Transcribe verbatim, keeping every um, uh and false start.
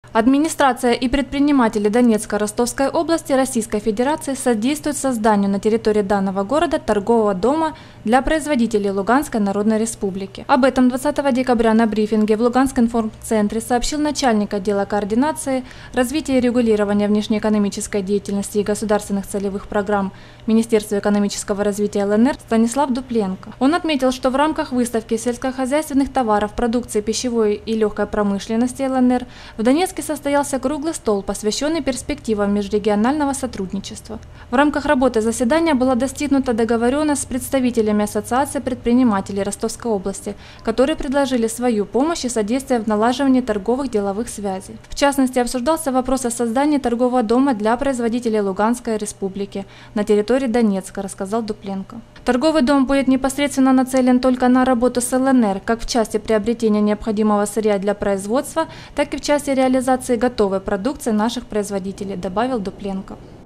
Администрация и предприниматели Донецкой и Ростовской области Российской Федерации содействуют созданию на территории данного города торгового дома для производителей Луганской Народной Республики. Об этом двадцатого декабря на брифинге в Луганском информцентре сообщил начальник отдела координации, развития и регулирования внешнеэкономической деятельности и государственных целевых программ Министерства экономического развития ЛНР Станислав Дупленко. Он отметил, что в рамках выставки сельскохозяйственных товаров, продукции пищевой и легкой промышленности ЛНР в Донецке состоялся круглый стол, посвященный перспективам межрегионального сотрудничества. В рамках работы заседания была достигнута договоренность с представителями Ассоциации предпринимателей Ростовской области, которые предложили свою помощь и содействие в налаживании торговых деловых связей. В частности, обсуждался вопрос о создании торгового дома для производителей Луганской республики на территории Донецка, рассказал Дупленко. Торговый дом будет непосредственно нацелен только на работу с ЛНР, как в части приобретения необходимого сырья для производства, так и в части реализации готовой продукции наших производителей, добавил Дупленко.